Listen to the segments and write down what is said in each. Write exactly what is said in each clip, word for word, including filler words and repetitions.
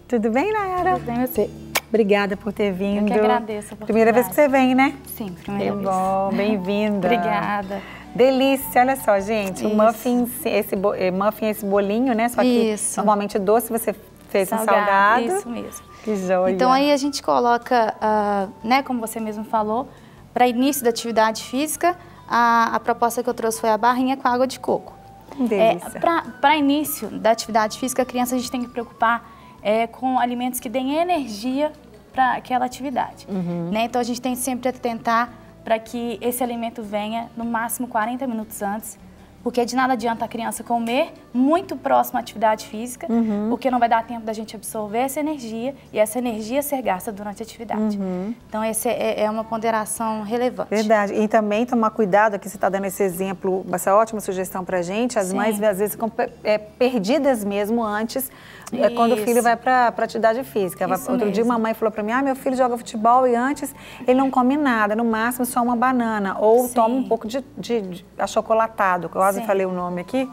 Tudo bem, Nayara? Tudo bem, você? Obrigada por ter vindo. Eu que agradeço a oportunidade. Primeira vez que você vem, né? Sim, primeira que vez. Bom, bem-vinda. Obrigada. Delícia, olha só, gente. Isso. O muffin, esse, bo- muffin, esse bolinho, né? Só que Isso. normalmente doce você fez Salgado, um salgado. isso mesmo. Que joia. Então aí a gente coloca, uh, né, como você mesmo falou, para início da atividade física, a, a proposta que eu trouxe foi a barrinha com água de coco. Delícia. É, para início da atividade física, a criança a gente tem que preocupar é, com alimentos que deem energia para aquela atividade. Uhum. Né? Então a gente tem sempre que tentar para que esse alimento venha no máximo quarenta minutos antes, porque de nada adianta a criança comer muito próximo à atividade física, uhum. porque não vai dar tempo da gente absorver essa energia e essa energia ser gasta durante a atividade. Uhum. Então, essa é, é uma ponderação relevante. Verdade. E também tomar cuidado, aqui você está dando esse exemplo, essa ótima sugestão para a gente, as Sim. mães às vezes ficam é, perdidas mesmo antes, é, quando o filho vai para a atividade física. Vai, outro mesmo. dia uma mãe falou para mim, ah, meu filho joga futebol e antes ele não come nada, no máximo só uma banana, ou Sim. toma um pouco de, de, de achocolatado, que eu quase falei o nome aqui.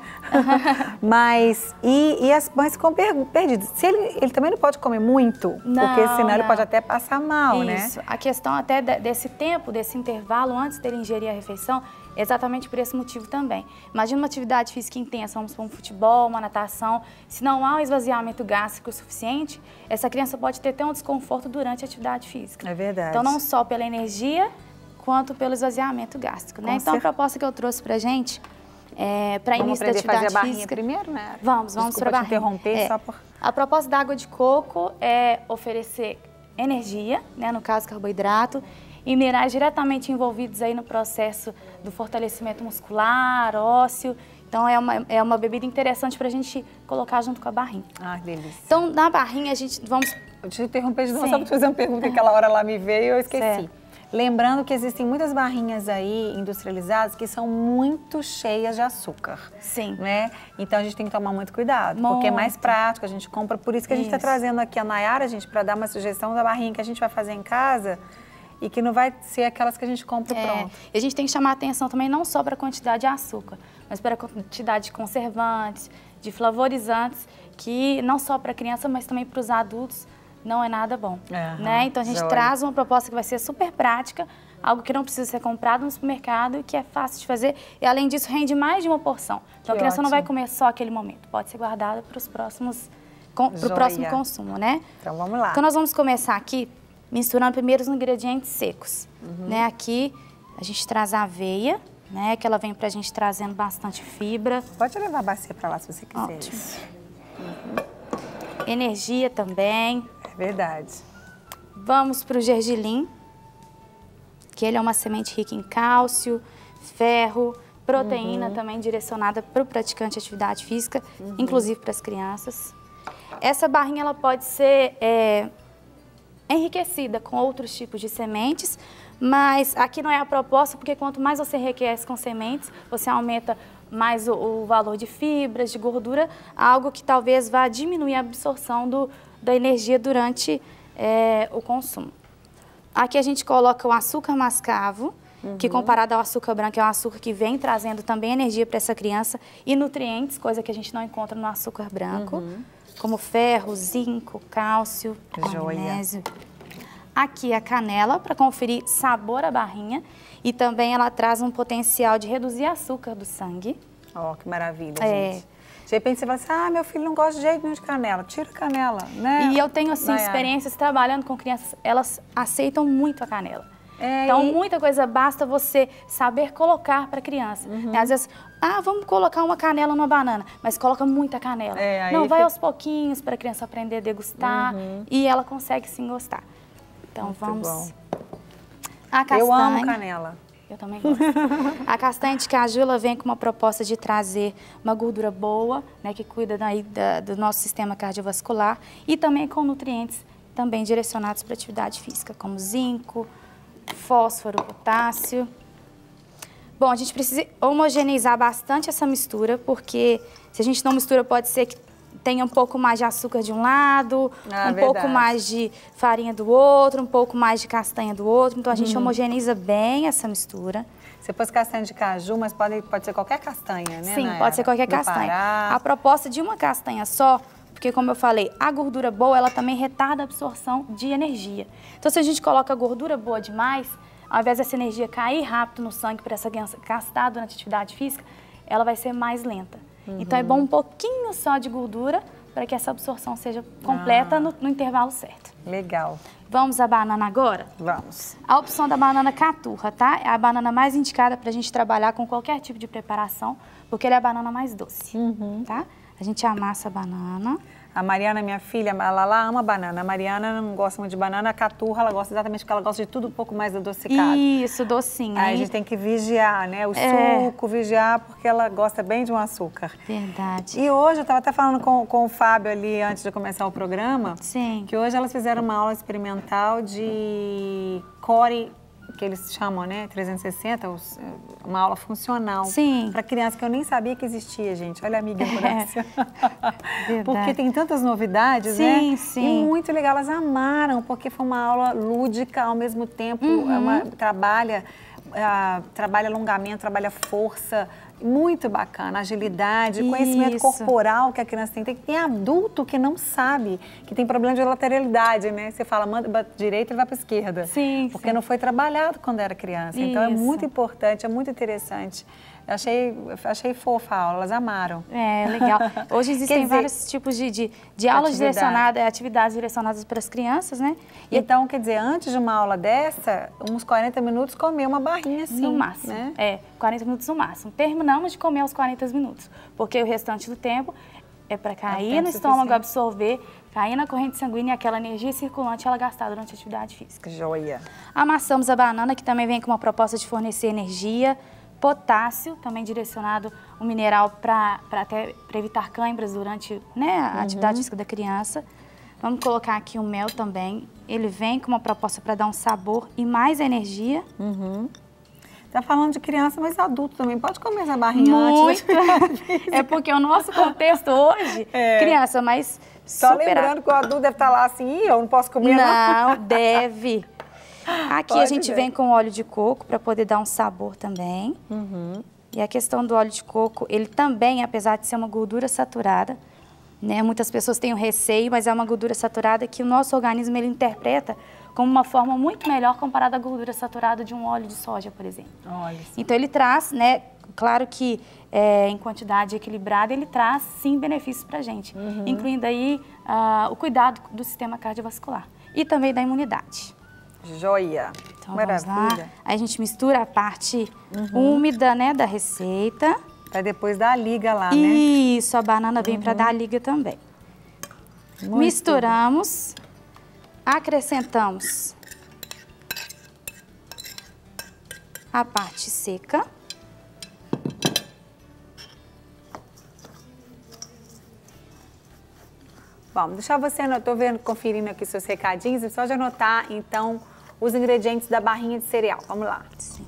Mas, e, e as mães ficam per, perdidas. Se ele, ele também não pode comer muito, não, porque senão não. ele pode até passar mal, Isso. né? Isso. A questão até desse tempo, desse intervalo antes dele ingerir a refeição, é exatamente por esse motivo também. Imagina uma atividade física intensa, vamos para um futebol, uma natação, se não há um esvaziamento gástrico suficiente, essa criança pode ter até um desconforto durante a atividade física. É verdade. Então, não só pela energia, quanto pelo esvaziamento gástrico, né? Então, a proposta que eu trouxe pra gente, é, para início da atividade fazer a barrinha física... primeiro, né? Vamos, vamos para a barrinha. interromper é. só por... A proposta da água de coco é oferecer energia, né, no caso carboidrato, e minerais diretamente envolvidos aí no processo do fortalecimento muscular, ósseo. Então é uma, é uma bebida interessante para a gente colocar junto com a barrinha. Ah, delícia. Então na barrinha a gente vamos... Eu te interromper de novo, só para fazer uma pergunta que aquela hora lá me veio e eu esqueci. Certo. Lembrando que existem muitas barrinhas aí industrializadas que são muito cheias de açúcar. Sim. Né? Então a gente tem que tomar muito cuidado, muito. porque é mais prático, a gente compra. Por isso que a gente está trazendo aqui a Nayara, gente, para dar uma sugestão da barrinha que a gente vai fazer em casa e que não vai ser aquelas que a gente compra é. pronto. E a gente tem que chamar a atenção também não só para a quantidade de açúcar, mas para a quantidade de conservantes, de flavorizantes, que não só para a criança, mas também para os adultos, não é nada bom, uhum, né? Então a gente joia. traz uma proposta que vai ser super prática, algo que não precisa ser comprado no supermercado e que é fácil de fazer e além disso rende mais de uma porção. Então que a criança ótimo. não vai comer só aquele momento, pode ser guardada para os próximos, para o próximo consumo, né? Então vamos lá. Então nós vamos começar aqui misturando primeiro os ingredientes secos, uhum. né? Aqui a gente traz a aveia, né? Que ela vem pra gente trazendo bastante fibra. Pode levar a bacia para lá se você quiser. Ótimo. Uhum. Energia também. Verdade. Vamos para o gergelim, que ele é uma semente rica em cálcio, ferro, proteína uhum. também direcionada para o praticante de atividade física, uhum. inclusive para as crianças. Essa barrinha ela pode ser é, enriquecida com outros tipos de sementes, mas aqui não é a proposta, porque quanto mais você enriquece com sementes, você aumenta mais o, o valor de fibras, de gordura, algo que talvez vá diminuir a absorção do da energia durante é, o consumo. Aqui a gente coloca o açúcar mascavo, uhum. que comparado ao açúcar branco é um açúcar que vem trazendo também energia para essa criança e nutrientes, coisa que a gente não encontra no açúcar branco, uhum. como ferro, zinco, cálcio, magnésio. Aqui a canela para conferir sabor à barrinha e também ela traz um potencial de reduzir açúcar do sangue. Ó, oh, que maravilha, é, gente. De repente você vai assim, ah, meu filho não gosta de jeito nenhum de canela, tira a canela, né? E eu tenho, assim, Nayara. experiências trabalhando com crianças, elas aceitam muito a canela. É, então, e... muita coisa basta você saber colocar para a criança. Uhum. Às vezes, ah, vamos colocar uma canela numa banana, mas coloca muita canela. É, não, vai fica... aos pouquinhos para a criança aprender a degustar uhum. e ela consegue sim gostar. Então, muito vamos... Bom. A castanha. Eu amo canela. Eu também gosto. A castanha de caju, ela vem com uma proposta de trazer uma gordura boa, né, que cuida daí da, do nosso sistema cardiovascular e também com nutrientes também direcionados para atividade física, como zinco, fósforo, potássio. Bom, a gente precisa homogeneizar bastante essa mistura, porque se a gente não mistura, pode ser que tenha um pouco mais de açúcar de um lado, ah, um verdade. pouco mais de farinha do outro, um pouco mais de castanha do outro. Então, a gente uhum. homogeneiza bem essa mistura. Você pôs castanha de caju, mas pode, pode ser qualquer castanha, né, Sim, Nayara? pode ser qualquer do castanha. Pará. A proposta de uma castanha só Porque, como eu falei, a gordura boa, ela também retarda a absorção de energia. Então, se a gente coloca gordura boa demais, ao invés dessa energia cair rápido no sangue para essa criança gastar durante a atividade física, ela vai ser mais lenta. Uhum. Então, é bom um pouquinho só de gordura para que essa absorção seja completa ah. no, no intervalo certo. Legal. Vamos à banana agora? Vamos. A opção da banana caturra, tá? É a banana mais indicada para a gente trabalhar com qualquer tipo de preparação, porque ela é a banana mais doce, uhum. tá? A gente amassa a banana. A Mariana, minha filha, ela lá ama banana. A Mariana não gosta muito de banana. A caturra, ela gosta exatamente porque ela gosta de tudo um pouco mais adocicado. Isso, docinho. Aí a gente tem que vigiar, né? O é. suco, vigiar, porque ela gosta bem de um açúcar. Verdade. E hoje, eu estava até falando com, com o Fábio ali, antes de começar o programa. Sim. Que hoje elas fizeram uma aula experimental de core, que eles chamam, né, trezentos e sessenta, uma aula funcional. Sim. Para criança, que eu nem sabia que existia, gente. Olha a minha ignorância. É. Porque tem tantas novidades, sim, né? Sim, sim. E muito legal, elas amaram, porque foi uma aula lúdica, ao mesmo tempo, uhum. é uma, trabalha, uh, trabalha alongamento, trabalha força, muito bacana, agilidade, Isso. conhecimento corporal que a criança tem. Tem, tem adulto que não sabe, que tem problema de lateralidade, né? Você fala, manda para direita, ele vai para esquerda. Sim, Porque sim. não foi trabalhado quando era criança. Isso. Então é muito importante, é muito interessante. Eu achei, achei fofa a aula, elas amaram. É, legal. Hoje existem dizer, vários tipos de, de, de aulas atividade. direcionadas, atividades direcionadas para as crianças, né? E então, quer dizer, antes de uma aula dessa, uns quarenta minutos comer uma barrinha assim, no máximo, né? É, quarenta minutos no máximo. Terminamos de comer aos quarenta minutos, porque o restante do tempo é para cair é no estômago, absorver, cair na corrente sanguínea e aquela energia circulante ela gastar durante a atividade física. Joia. Amassamos a banana, que também vem com uma proposta de fornecer energia. Potássio, também direcionado um mineral para até pra evitar câimbras durante né, a uhum. atividade física da criança. Vamos colocar aqui o mel também. Ele vem com uma proposta para dar um sabor e mais energia. Uhum. Tá falando de criança, mas adulto também pode comer essa barrinha Muito. antes. É porque o nosso contexto hoje, é. criança, mas Só super... lembrando que o adulto deve estar lá assim, Ih, eu não posso comer não. Não, deve. Aqui Pode a gente ver. vem com óleo de coco para poder dar um sabor também. Uhum. E a questão do óleo de coco, ele também, apesar de ser uma gordura saturada, né, muitas pessoas têm o receio, mas é uma gordura saturada que o nosso organismo ele interpreta como uma forma muito melhor comparada à gordura saturada de um óleo de soja, por exemplo. Olha. Então ele traz, né, claro que é, em quantidade equilibrada, ele traz sim benefícios para a gente, uhum. incluindo aí uh, o cuidado do sistema cardiovascular e também da imunidade. Joia. Então, Maravilha. Vamos lá. Aí a gente mistura a parte uhum. úmida, né, da receita. Para depois dar a liga lá, né? Isso, a banana vem uhum. para dar a liga também. Muito Misturamos, bom. acrescentamos a parte seca. Bom, deixar você, eu tô vendo, conferindo aqui seus recadinhos, é só de anotar, então, os ingredientes da barrinha de cereal. Vamos lá. Sim.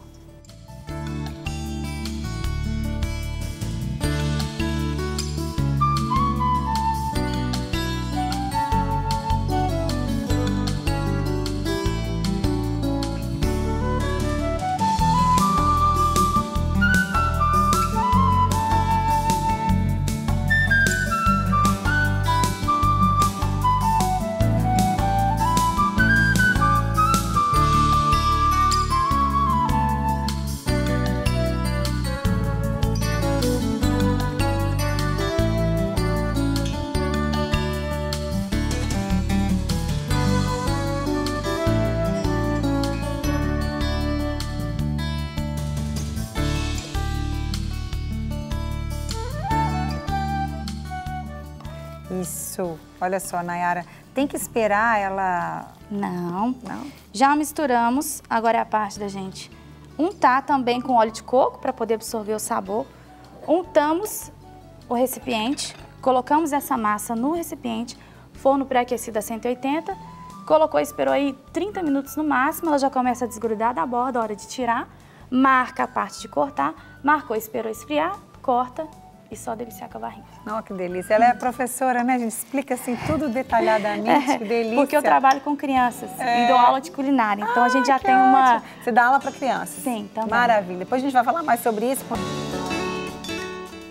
Isso. Olha só, Nayara, tem que esperar ela... Não. Não? Já misturamos, agora é a parte da gente untar também com óleo de coco para poder absorver o sabor. Untamos o recipiente, colocamos essa massa no recipiente, forno pré-aquecido a cento e oitenta, colocou, esperou aí trinta minutos no máximo, ela já começa a desgrudar da borda, hora de tirar, marca a parte de cortar, marcou, esperou esfriar, corta e só deliciar com a barrinha. Não, que delícia. Ela é professora, né? A gente explica assim tudo detalhadamente, é, que delícia. Porque eu trabalho com crianças é. e dou aula de culinária, então ah, a gente já tem ótimo. uma... Você dá aula para crianças? Sim, também. Maravilha. Depois a gente vai falar mais sobre isso.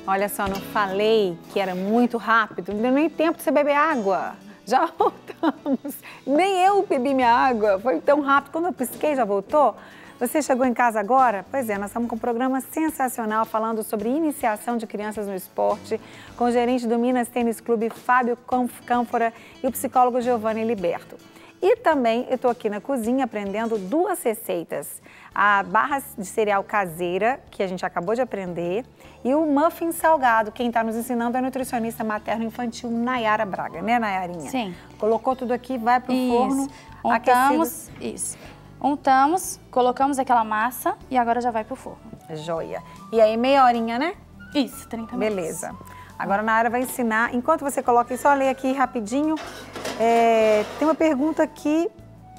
Olha só, não falei que era muito rápido, não deu nem tempo de você beber água. Já voltamos. Nem eu bebi minha água, foi tão rápido. Quando eu pisquei, já voltou? Você chegou em casa agora? Pois é, nós estamos com um programa sensacional falando sobre iniciação de crianças no esporte, com o gerente do Minas Tênis Clube, Fábio Cânfora, e o psicólogo Giovanni Liberto. E também eu estou aqui na cozinha aprendendo duas receitas. A barra de cereal caseira, que a gente acabou de aprender, e o muffin salgado. Quem está nos ensinando é a nutricionista materno-infantil Nayara Braga, né, Nayarinha? Sim. Colocou tudo aqui, vai para o Isso. forno Untamos, aquecido. isso. Untamos, colocamos aquela massa e agora já vai pro forno. Joia. E aí, meia horinha, né? Isso, trinta minutos. Beleza. Agora a Nayara vai ensinar. Enquanto você coloca isso, só ler aqui rapidinho. É, tem uma pergunta aqui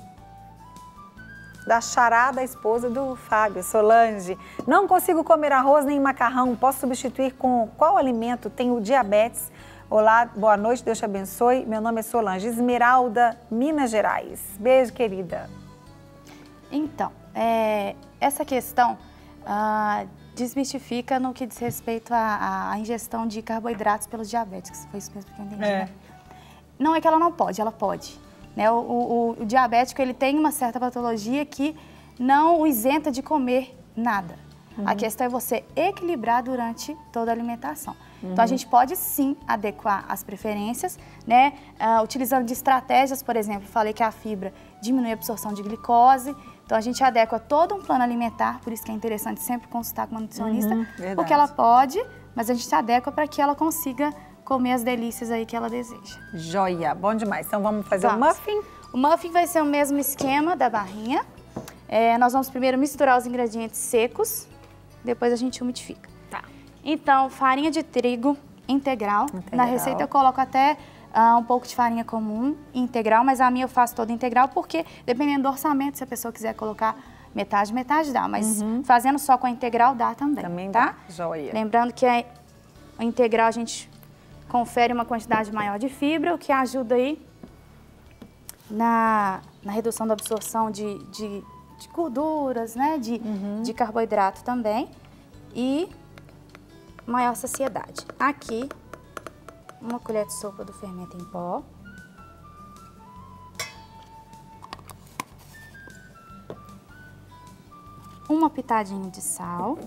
da Xará, da esposa do Fábio, Solange. Não consigo comer arroz nem macarrão. Posso substituir com qual alimento? Tenho diabetes. Olá, boa noite, Deus te abençoe. Meu nome é Solange, Esmeralda, Minas Gerais. Beijo, querida. Então, é, essa questão ah, desmistifica no que diz respeito à, à ingestão de carboidratos pelos diabéticos. Foi isso mesmo que eu entendi, É. né? Não é que ela não pode, ela pode. Né? O, o, o diabético, ele tem uma certa patologia que não o isenta de comer nada. Uhum. A questão é você equilibrar durante toda a alimentação. Uhum. Então, a gente pode sim adequar as preferências, né? Uh, utilizando de estratégias, por exemplo, falei que a fibra diminui a absorção de glicose. Então, a gente adequa todo um plano alimentar, por isso que é interessante sempre consultar com uma nutricionista, uhum, porque ela pode, mas a gente adequa para que ela consiga comer as delícias aí que ela deseja. Joia, bom demais. Então, vamos fazer Vamos. o muffin? O muffin vai ser o mesmo esquema da barrinha. É, nós vamos primeiro misturar os ingredientes secos, depois a gente umidifica. Tá. Então, farinha de trigo integral. Integral. Na receita eu coloco até uh, um pouco de farinha comum integral, mas a minha eu faço toda integral porque, dependendo do orçamento, se a pessoa quiser colocar metade, metade dá. Mas uhum. fazendo só com a integral dá também, Também tá? dá, joia. Lembrando que a, a integral a gente confere uma quantidade maior de fibra, o que ajuda aí na, na redução da absorção de, de, de gorduras, né? De, uhum. de carboidrato também. E maior saciedade. Aqui, uma colher de sopa do fermento em pó. Uma pitadinha de sal.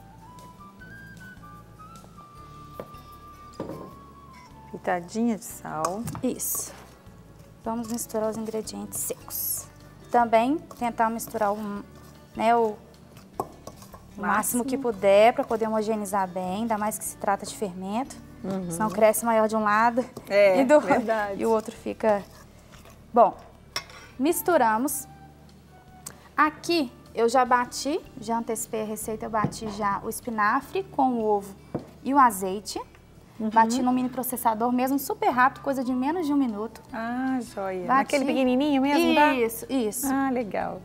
Pitadinha de sal. Isso. Vamos misturar os ingredientes secos. Também tentar misturar o, né, o O máximo que puder para poder homogeneizar bem, ainda mais que se trata de fermento, uhum. senão cresce maior de um lado é, e, do, verdade. e o outro fica... Bom, misturamos. Aqui eu já bati, já antecipei a receita, eu bati já o espinafre com o ovo e o azeite. Uhum. Bati no mini processador mesmo, super rápido, coisa de menos de um minuto. Ah, joia. Bati. Naquele pequenininho mesmo, Isso, tá? isso. Ah, legal.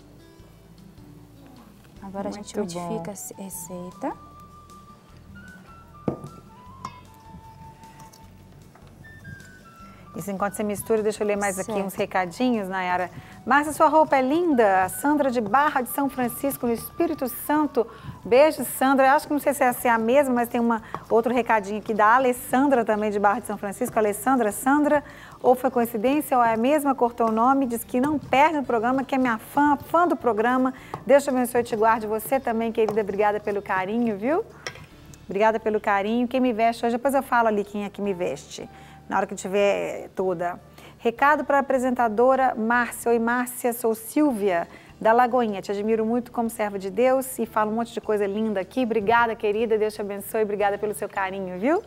Agora Muito a gente modifica a receita. Isso, enquanto você mistura, deixa eu ler mais certo. aqui uns recadinhos, Nayara. Márcia, sua roupa é linda. A Sandra de Barra de São Francisco, no Espírito Santo. Beijo, Sandra. Eu acho que não sei se é assim a mesma, mas tem uma, outro recadinho aqui da Alessandra, também de Barra de São Francisco. Alessandra, Sandra, ou foi coincidência ou é a mesma, cortou o nome, diz que não perde o programa, que é minha fã, fã do programa. Deus te abençoe e te guarde. Você também, querida, obrigada pelo carinho, viu? Obrigada pelo carinho. Quem me veste hoje, depois eu falo ali quem é que me veste, na hora que tiver toda. Recado para a apresentadora Márcia. Oi, Márcia, sou Silvia, da Lagoinha. Te admiro muito como serva de Deus e falo um monte de coisa linda aqui. Obrigada, querida, Deus te abençoe. Obrigada pelo seu carinho, viu?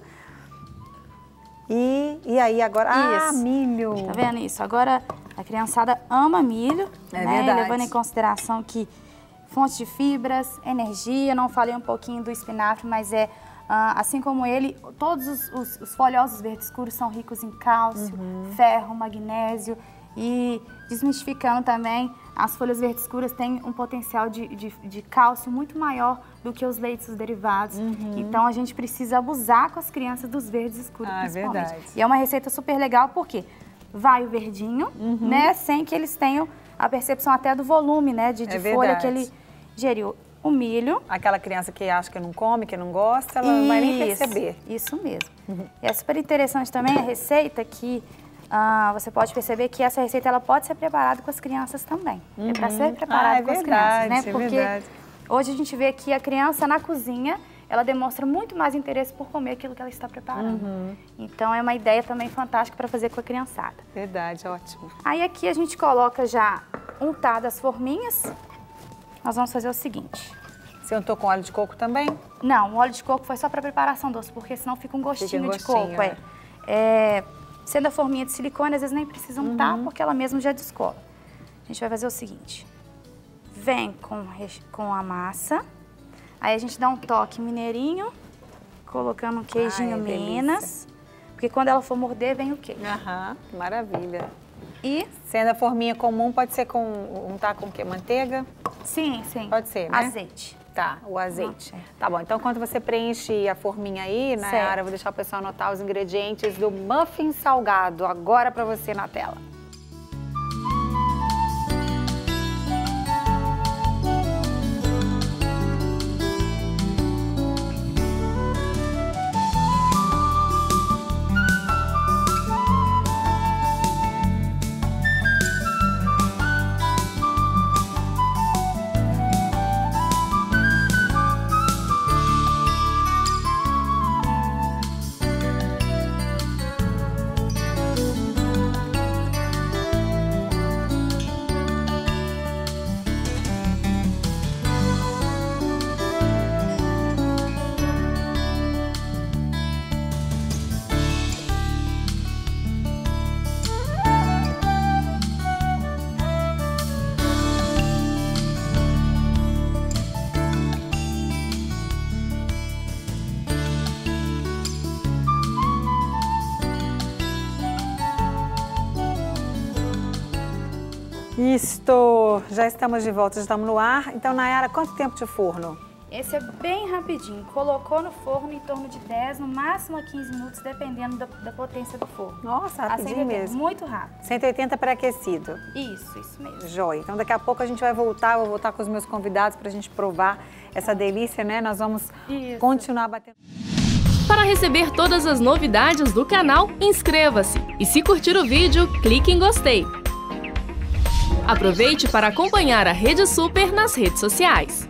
E, e aí, agora... Isso. Ah, milho! Tá vendo isso? Agora, a criançada ama milho, é né? Verdade. Levando em consideração que fonte de fibras, energia, não falei um pouquinho do espinafre, mas é... Uh, assim como ele, todos os, os, os folhosos verdes escuros são ricos em cálcio, uhum. ferro, magnésio e desmistificando também, as folhas verdes escuras têm um potencial de, de, de cálcio muito maior do que os leites, os derivados. Uhum. Então a gente precisa abusar com as crianças dos verdes escuros, ah, principalmente. Verdade. E é uma receita super legal porque vai o verdinho, uhum. né, sem que eles tenham a percepção até do volume, né, de, de é folha verdade. que ele geriu. o milho. Aquela criança que acha que não come, que não gosta, ela isso, não vai nem perceber. Isso mesmo. Uhum. E é super interessante também a receita que ah, você pode perceber que essa receita ela pode ser preparada com as crianças também. Uhum. É para ser preparada ah, é com verdade, as crianças, né? Porque é hoje a gente vê que a criança na cozinha, ela demonstra muito mais interesse por comer aquilo que ela está preparando. Uhum. Então é uma ideia também fantástica para fazer com a criançada. Verdade, ótimo. Aí aqui a gente coloca já untadas as forminhas. Nós vamos fazer o seguinte. Você untou com óleo de coco também? Não, o óleo de coco foi só para preparação doce, porque senão fica um gostinho, fica um gostinho de coco. É. É, sendo a forminha de silicone, às vezes nem precisa untar, uhum. porque ela mesma já descola. A gente vai fazer o seguinte. Vem com, com a massa, aí a gente dá um toque mineirinho, colocando um queijinho Ai, Minas, delícia. Porque quando ela for morder, vem o queijo. Aham, maravilha. E sendo a forminha comum, pode ser com untar com o quê? Manteiga? Sim, sim. Pode ser, né? Azeite. Tá, o azeite. Não, tá bom, então quando você preenche a forminha aí, Nayara, eu vou deixar o pessoal anotar os ingredientes do muffin salgado agora para você na tela. Isto, já estamos de volta, já estamos no ar. Então, Nayara, quanto tempo de forno? Esse é bem rapidinho. Colocou no forno em torno de dez, no máximo a quinze minutos, dependendo da, da potência do forno. Nossa, rapidinho mesmo. Muito rápido. cento e oitenta pré-aquecido. Isso, isso mesmo. Joia. Então, daqui a pouco a gente vai voltar, eu vou voltar com os meus convidados para a gente provar essa delícia, né? Nós vamos isso. continuar batendo... Para receber todas as novidades do canal, inscreva-se. E se curtir o vídeo, clique em gostei. Aproveite para acompanhar a Rede Super nas redes sociais.